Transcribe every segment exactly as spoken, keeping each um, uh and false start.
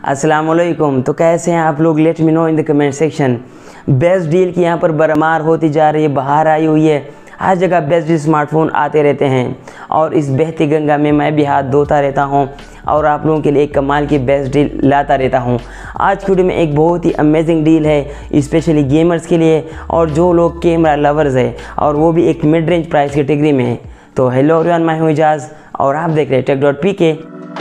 अस्सलाम वालेकुम। तो कैसे हैं आप लोग? Let me know in the comment section. Best deal की यहाँ पर बरमार होती जा रही है, बाहर आई हुई है। हर जगह बेस्ट डील स्मार्टफोन आते रहते हैं और इस बहती गंगा में मैं भी हाथ धोता रहता हूँ और आप लोगों के लिए एक कमाल की बेस्ट डील लाता रहता हूँ। आज की वीडियो में एक बहुत ही अमेजिंग डील है स्पेशली गेमर्स के लिए और जो लोग कैमरा लवर्स है और वो भी एक मिड रेंज प्राइस कैटेगरी में। तो हेलो एवरीवन, मैं हूँ इजाज़ और आप देख रहे हैं टेक डॉट पी के।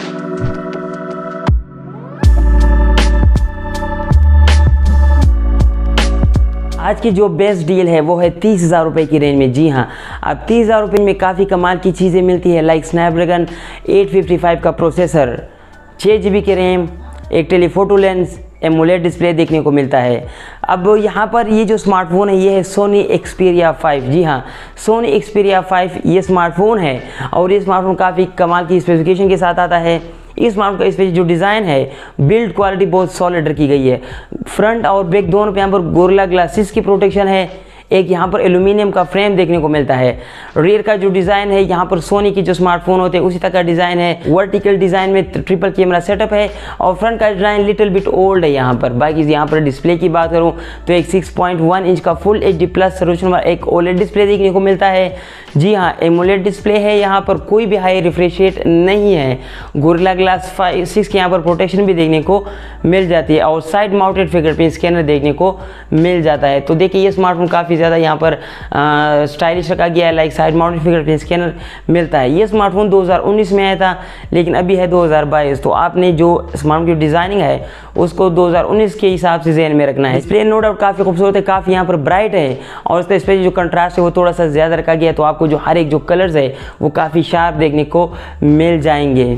आज की जो बेस्ट डील है वो है तीस हज़ार रुपये की रेंज में। जी हाँ, अब तीस हज़ार रुपये में काफ़ी कमाल की चीज़ें मिलती है, like Snapdragon eight fifty five का प्रोसेसर, छः जी बी की रैम, एक टेलीफोटो लेंस, एमोलेड डिस्प्ले देखने को मिलता है। अब यहाँ पर ये जो स्मार्टफोन है ये है सोनी एक्सपीरिया फाइव। जी हाँ, सोनी एक्सपीरिया फाइव ये स्मार्टफोन है और ये स्मार्टफोन काफ़ी कमाल की स्पेसिफिकेशन के साथ आता है। इस स्मार्टफोन का स्पेशल जो डिज़ाइन है, बिल्ड क्वालिटी बहुत सॉलिड रखी गई है। फ्रंट और बैक दोनों पे यहाँ पर गोरिल्ला ग्लासेस की प्रोटेक्शन है। एक यहाँ पर एल्यूमिनियम का फ्रेम देखने को मिलता है। रियर का जो डिज़ाइन है यहाँ पर सोनी की जो स्मार्टफोन होते हैं उसी तरह का डिज़ाइन है। वर्टिकल डिज़ाइन में ट्रिपल कैमरा सेटअप है और फ्रंट का डिज़ाइन लिटिल बिट ओल्ड है यहाँ पर। बाकी यहाँ पर डिस्प्ले की बात करूँ तो एक सिक्स पॉइंट वन इंच का full H D plus resolution वाला एक ओलेड डिस्प्ले देखने को मिलता है। जी हाँ, एमोलेड डिस्प्ले है, यहाँ पर कोई भी हाई रिफ्रेश रेट नहीं है। गोरिल्ला ग्लास फाइव सिक्स की यहाँ पर प्रोटेक्शन भी देखने को मिल जाती है और साइड माउंटेड फिंगरप्रिंट स्कैनर देखने को मिल जाता है। तो देखिए ये स्मार्टफोन काफ़ी ज़्यादा यहाँ पर स्टाइलिश रखा गया है, like side mounted fingerprint scanner मिलता है। ये स्मार्टफोन दो हज़ार उन्नीस में आया था लेकिन अभी है दो हज़ार बाईस, तो आपने जो स्मार्टफोन की डिज़ाइनिंग है उसको दो हज़ार उन्नीस के हिसाब से ज़हन में रखना है। डिस्प्ले नो डाउट काफ़ी खूबसूरत है, काफ़ी यहाँ पर ब्राइट है और इसका स्पेशली जो कंट्रास्ट है वो थोड़ा सा ज़्यादा रखा गया है, तो आपको जो हर एक जो कलर्स है वो काफ़ी शार्प देखने को मिल जाएंगे।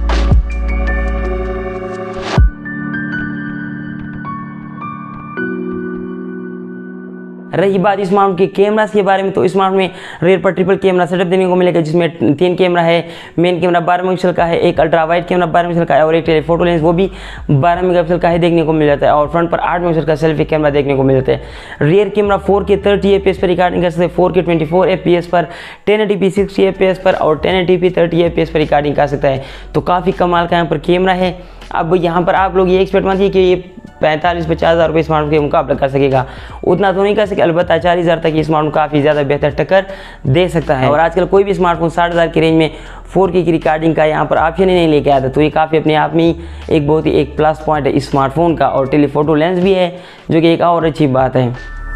रही बात स्मार्टफोन के कैमरास के बारे में, तो स्मार्टफोन में रेयर पर ट्रिपल कैमरा सेटअप देखने को मिलेगा जिसमें तीन कैमरा है। मेन कैमरा बारह मेगापिक्सल का है, एक अल्ट्रा वाइड कैमरा बारह मेगापिक्सल का है और एक टेलीफोटो लेंस वो भी बारह मेगापिक्सल का है देखने को मिल जाता है और फ्रंट पर आठ मेगापिक्सल का सेल्फी कैमरा देखने को मिल जाता है। Rear camera four K thirty F P S पर रिकॉर्डिंग कर सकते हैं, four K twenty four F P S पर, ten eighty P sixty F P S पर और ten eighty P thirty F P S पर रिकॉर्डिंग कर सकता है। तो काफ़ी कमाल का यहाँ पर कैमरा है। अब यहाँ पर आप लोग ये एक्सपेक्ट मत कि ये पैंतालीस पचास हज़ार रुपये स्मार्टफोन के मुकाबला कर सकेगा, उतना तो नहीं कर सके, अलबत्ता चालीस हज़ार तक ये स्मार्टफोन काफ़ी ज़्यादा बेहतर टक्कर दे सकता है। और आजकल कोई भी स्मार्टफोन साठ हज़ार की रेंज में फोर के की रिकॉर्डिंग का यहाँ पर ऑप्शन ही नहीं लेके आता, तो ये काफ़ी अपने आप में एक बहुत ही एक प्लस पॉइंट है इस स्मार्टफोन का। और टेलीफोटो लेंस भी है जो कि एक और अच्छी बात है।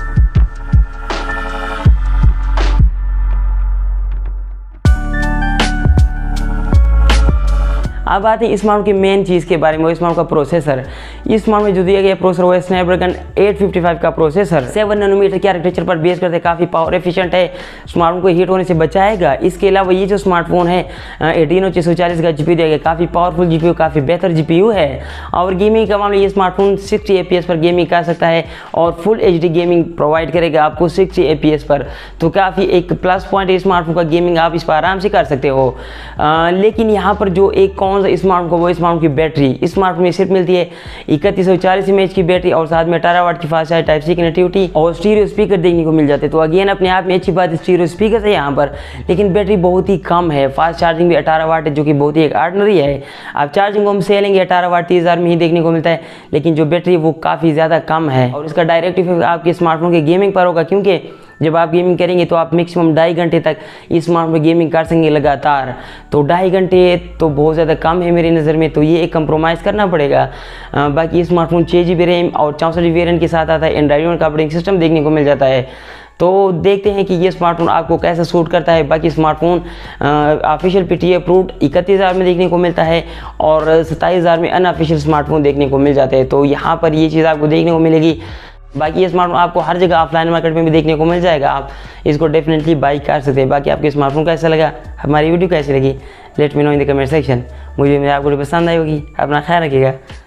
अब आते हैं स्मार्टफोन की मेन चीज़ के बारे में, वो स्मार्टफोन का प्रोसेसर। इस स्मार्टफोन में जो दिया गया प्रोसेसर वो है स्नैपड्रैगन एट फिफ्टी फाइव का प्रोसेसर, सेवन नैनोमीटर के आर्किटेक्चर पर बेस करते, काफ़ी पावर एफिशिएंट है, स्मार्टफोन को हीट होने से बचाएगा। इसके अलावा ये जो स्मार्टफोन है एटीनो छः सौ चालीस का जी पी यू दिया गया, काफ़ी पावरफुल जी पी यू, काफ़ी बेहतर जी पी यू है। और गेमिंग का मामले ये smartphone sixty A P S पर गेमिंग कर सकता है और full H D gaming provide करेगा आपको सिक्सटी ए पी एस पर, तो काफ़ी एक प्लस पॉइंट है स्मार्टफोन का। गेमिंग आप इस पर आराम से कर सकते हो। आ, लेकिन यहाँ पर जो एक कौन सा स्मार्टफोन को वो स्मार्टफोन की बैटरी, स्मार्टफोन में सिर्फ मिलती है इकतीस सौ चालीस एम एच की बैटरी और साथ में अठारह वाट की fast charge type C connectivity और स्टीरियो स्पीकर देखने को मिल जाते हैं। तो अगेन अपने आप में अच्छी बात स्टीरियो स्पीकर है यहाँ पर, लेकिन बैटरी बहुत ही कम है। फास्ट चार्जिंग भी अठारह वाट है जो कि बहुत ही एक ऑर्डिनरी है। आप चार्जिंग को हम से लेंगे अठारह वाट तीस हज़ार में ही देखने को मिलता है, लेकिन जो बैटरी वो काफ़ी ज़्यादा कम है और इसका डायरेक्ट इफेक्ट आपके स्मार्टफोन के गेमिंग पर होगा, क्योंकि जब आप गेमिंग करेंगे तो आप मैक्सिमम ढाई घंटे तक इस स्मार्टफोन में गेमिंग कर सकेंगे लगातार। तो ढाई घंटे तो बहुत ज़्यादा कम है मेरी नज़र में, तो ये एक कंप्रोमाइज़ करना पड़ेगा। आ, बाकी स्मार्टफोन छः जी बी रैम और चौंसठ जी बी वेरिएंट के साथ आता है, एंड्रॉइड का ऑपरेटिंग सिस्टम देखने को मिल जाता है। तो देखते हैं कि ये स्मार्टफोन आपको कैसा सूट करता है। बाकी smartphone official P T A approved इकतीस हज़ार में देखने को मिलता है और सत्ताईस हज़ार में अनऑफिशियल स्मार्टफोन देखने को मिल जाते हैं, तो यहाँ पर ये चीज़ आपको देखने को मिलेगी। बाकी ये स्मार्टफोन आपको हर जगह ऑफलाइन मार्केट में भी देखने को मिल जाएगा, आप इसको डेफिनेटली बाई कर सकते हैं। बाकी आपके स्मार्टफोन कैसा लगा, हमारी वीडियो कैसी लगी, let me know in the comment section. मुझे मेरे आपको पसंद आई होगी। अपना ख्याल रखिएगा।